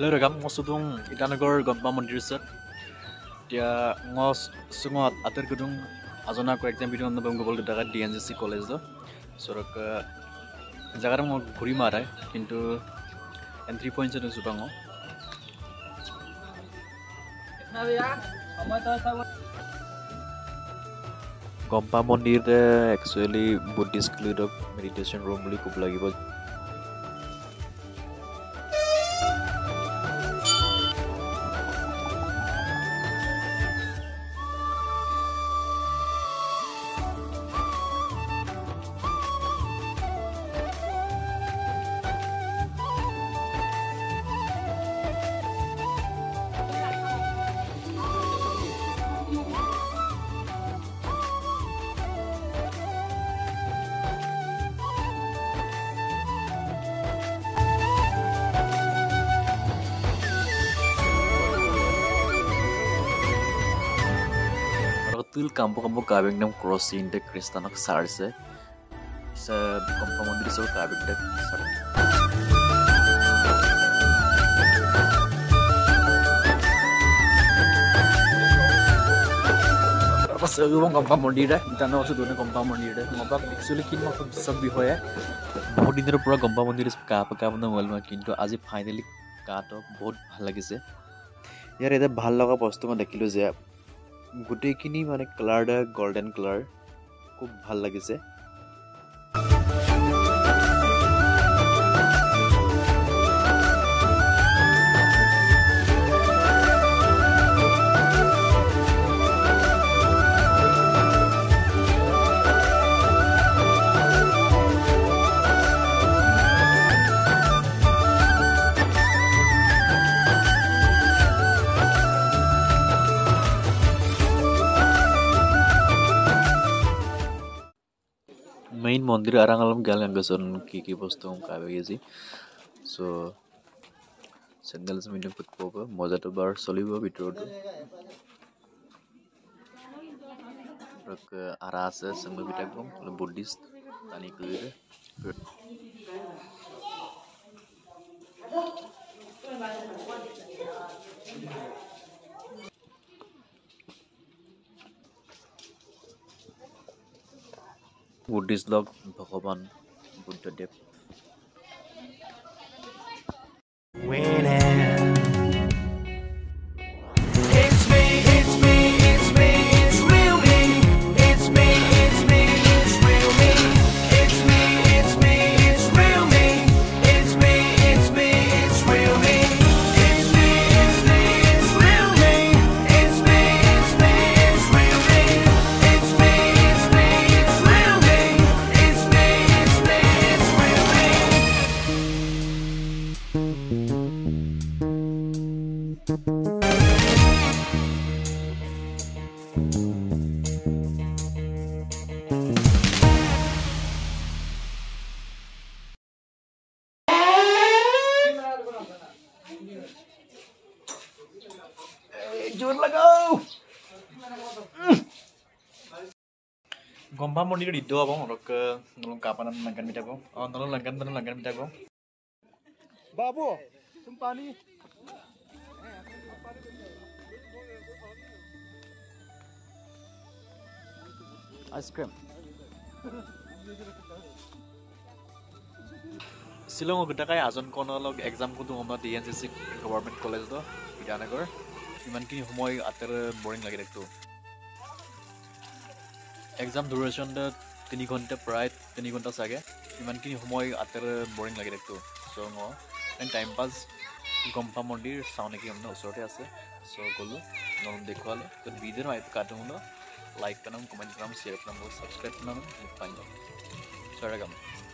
Rekam ngosudung itanagor gompa mandir set dia ngos sungot atar gedung azona ko exam video nabam gobol daga DNCC college do sorok jagar mo ঘুরি মারায় কিন্তু entry point se subango গম্পা মন্দিৰ actually Buddhist meditation room বুলি ক'ব লাগিব Tul kampo kabing nam crossing de kristanak sarse sa gompa mandir so kabing de sar pas gompa mandir de tano se done gompa mandir de gompa actually kin ma sab bi hoye bahut dinor pura gompa mandir ka na walma kintu aji finally ka to bahut bhal lagise yar eta bhal laga bostu ma dekhilo je গোটেইখিনি মানে colour golden colour খুব ভাল লাগিছে main mondir arangalam galang gason ki bostu ka beji so sandals minne putko moja to bar solibo bitor rak arase sang bitagom Buddhist tani kuire Buddhist log Bhagavan Buddha Dev जोर लगाओ गम्पा मंदिर इदो abang rok nolong kapan langgan mitago nolong langgan mitago babu sumpani ice cream Silong gota kai ajon kono log exam ko tu homa DNCC government college do Idanagar ইমান কি সময় আতেৰ boring লাগি দেখতো exam duration 3 ঘণ্টা প্ৰায় 3 ঘণ্টা চাগে ইমান কি সময় আতেৰ বোৰিং লাগি দেখতো সো মই এন টাইম পাস গম্পা মন্দিৰ চাও নেকি আমনা ওচৰতে আছে সো গলো নম দেখুৱালে তো ভিডিও আই কাটো হলো লাইক কৰম কমেন্ট কৰম শেয়াৰ কৰম সাবস্ক্ৰাইব কৰম ফাইন সৰগম